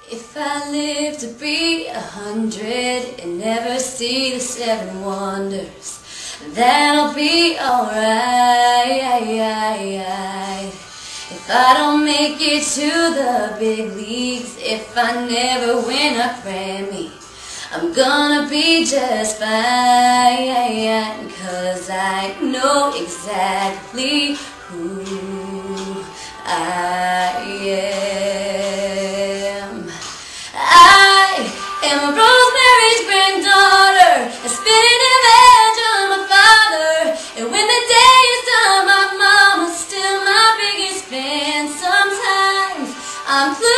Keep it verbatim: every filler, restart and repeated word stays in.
If I live to be a hundred and never see the seven wonders, that'll be alright. If I don't make it to the big leagues, if I never win a Grammy, I'm gonna be just fine, 'cause I know exactly who I am. I am a Rosemary's granddaughter, a spinning image of my father, and when the day is done, my mama's still my biggest fan. Sometimes I'm